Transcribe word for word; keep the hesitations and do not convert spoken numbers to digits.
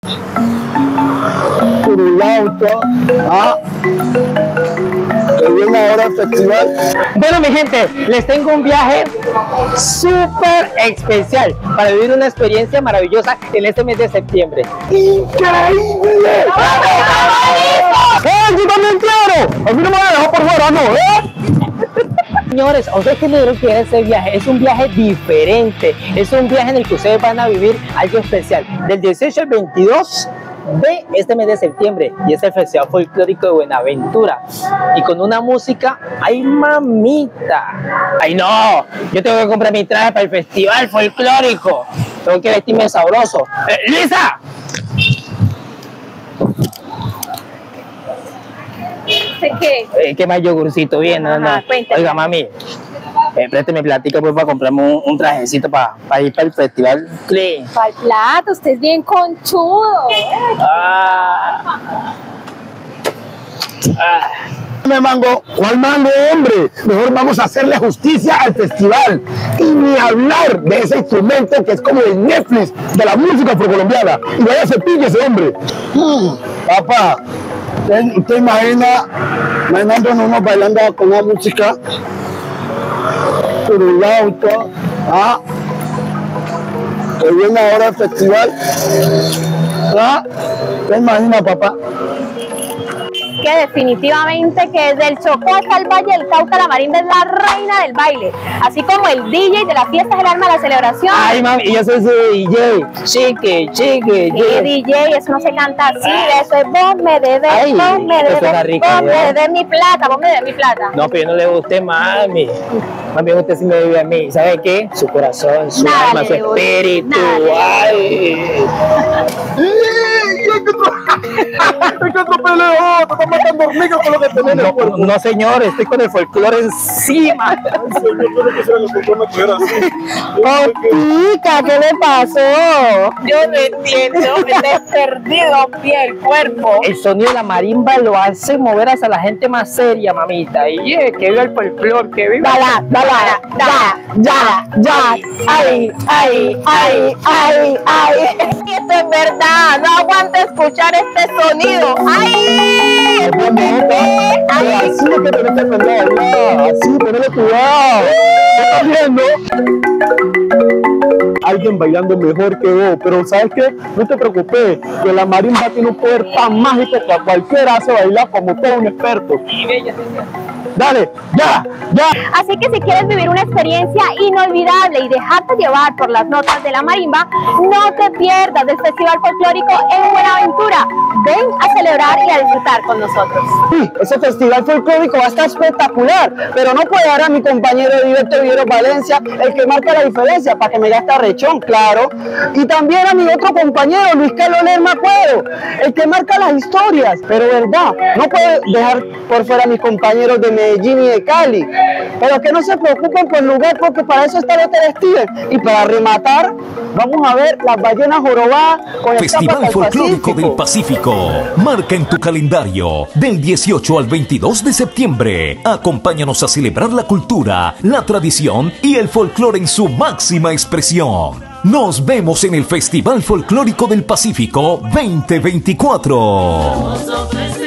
Curulauta, ah, que viene ahora el festival. Bueno, mi gente, les tengo un viaje súper especial para vivir una experiencia maravillosa en este mes de septiembre. ¡Increíble! ¡Eh, yo también quiero! A mí no me va a dejar por fuera, no, ¿eh? Señores, a ustedes que me dieron que ese viaje es un viaje diferente, es un viaje en el que ustedes van a vivir algo especial, del dieciocho al veintidós de este mes de septiembre, y es el Festival Folclórico de Buenaventura, y con una música, ¡ay mamita! ¡Ay no! Yo tengo que comprar mi traje para el Festival Folclórico, tengo que vestirme sabroso. ¡Eh, Luisa! ¿Qué? Eh, ¿Qué más yogurcito? Bien, no, no. Oiga, mami, eh, présteme platica pues para comprarme un, un trajecito para pa ir para el festival. Clean. Para el plato, usted es bien conchudo. Ah. Ah. Me mango, ¿cuál mango, hombre? Mejor vamos a hacerle justicia al festival y ni hablar de ese instrumento que es como el Netflix de la música afrocolombiana. Y vaya se pille ese hombre. Hmm, papá, ¿usted, usted imagina, imaginándonos unos bailando con una música curulauta, ah, que viene ahora el festival? ¿Ah? ¿Te imaginas, papá? Que definitivamente que desde el Chocó hasta el Valle del Cauca, la marimba es la reina del baile, así como el D J de la fiesta es el alma de la celebración. Ay, mami, yo soy ese D J, chique, chique, Sí, D J, eso no se canta así, eso es vos me debes, Ay, vos me eso suena debes, rico, vos me ¿verdad? debes mi plata, vos me debes mi plata. No, pero yo no le guste, mami. Mami, usted sí me debe a mí. ¿Sabe qué? Su corazón, su Nada alma, le su debo, espíritu. nada le Ay. ¡Ay, qué atropeleo! ¡Te estás matando hormigas con lo que tenés en el No, cuerpo! no, señor, estoy con el folclore encima. Ay, señor, yo no quisiera que el folclore me cogiera así. Otica, ¿qué le pasó? Yo no entiendo, me he perdido a pie el cuerpo. El sonido de la marimba lo hace mover hacia la gente más seria, mamita. Y eh, que viva el folclore, que viva. Dala, dala, dala, ya, ya, ay, ay, ay, ay, ay. Es que esto es verdad, no aguanto escuchar este sonido. ¡Ay! ¡Qué bonito! ¡Ay! Así es que tenés que aprender, ¿no? Así, ponele cuidado. ¿Estás viendo? Alguien bailando mejor que vos, pero ¿sabes qué? No te preocupes, que la marimba tiene un poder tan mágico que a cualquiera hace bailar como todo un experto. Dale, ya, ya. Así que si quieres vivir una experiencia inolvidable y dejarte llevar por las notas de la marimba, no te pierdas del Festival Folclórico en Buenaventura. Ven a celebrar y a disfrutar con nosotros. Sí, ese festival folclórico va a estar espectacular, pero no puede dar a mi compañero Heriberto Vivero Valencia, el que marca la diferencia, para que me gaste rechón, claro. Y también a mi otro compañero, Luis Carlos Lerma Cuero, el que marca las historias. Pero verdad, no puedo dejar por fuera a mis compañeros de Medellín y de Cali. Pero que no se preocupen por el lugar, porque para eso está Better Steven. Y para rematar, vamos a ver las ballenas jorobadas con el Festival Tapa Folclórico Pacífico. del Pacífico. Marca en tu calendario del dieciocho al veintidós de septiembre. Acompáñanos a celebrar la cultura, la tradición y el folclore en su máxima expresión. Nos vemos en el Festival Folclórico del Pacífico veinte veinticuatro.